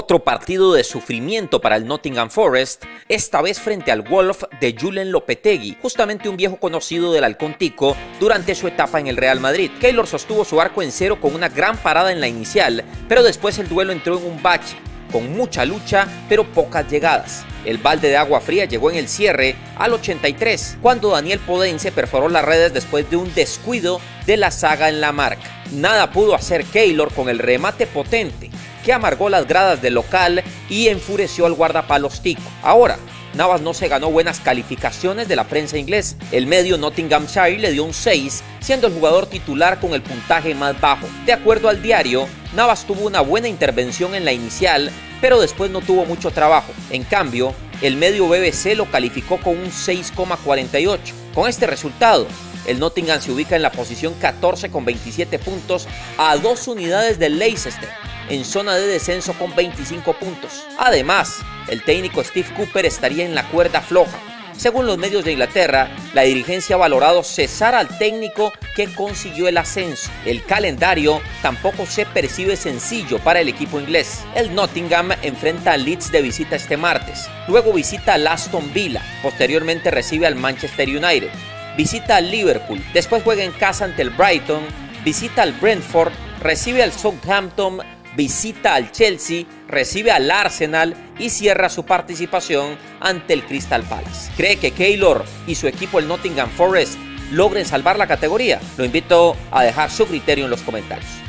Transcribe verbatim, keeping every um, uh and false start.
Otro partido de sufrimiento para el Nottingham Forest, esta vez frente al Wolf de Julen Lopetegui, justamente un viejo conocido del Halcón Tico durante su etapa en el Real Madrid. Keylor sostuvo su arco en cero con una gran parada en la inicial, pero después el duelo entró en un bache, con mucha lucha pero pocas llegadas. El balde de agua fría llegó en el cierre al ochenta y tres, cuando Daniel Podence perforó las redes después de un descuido de la zaga en la marca. Nada pudo hacer Keylor con el remate potente, que amargó las gradas del local y enfureció al guardapalos Tico. Ahora, Navas no se ganó buenas calificaciones de la prensa inglesa. El medio Nottinghamshire le dio un seis, siendo el jugador titular con el puntaje más bajo. De acuerdo al diario, Navas tuvo una buena intervención en la inicial, pero después no tuvo mucho trabajo. En cambio, el medio B B C lo calificó con un seis coma cuarenta y ocho. Con este resultado, el Nottingham se ubica en la posición catorce con veintisiete puntos, a dos unidades del Leicester, en zona de descenso con veinticinco puntos. Además, el técnico Steve Cooper estaría en la cuerda floja. Según los medios de Inglaterra, la dirigencia ha valorado cesar al técnico que consiguió el ascenso. El calendario tampoco se percibe sencillo para el equipo inglés. El Nottingham enfrenta al Leeds de visita este martes, luego visita al Aston Villa, posteriormente recibe al Manchester United, visita al Liverpool, después juega en casa ante el Brighton, visita al Brentford, recibe al Southampton, visita al Chelsea, recibe al Arsenal y cierra su participación ante el Crystal Palace. ¿Cree que Keylor y su equipo, el Nottingham Forest, logren salvar la categoría? Lo invito a dejar su criterio en los comentarios.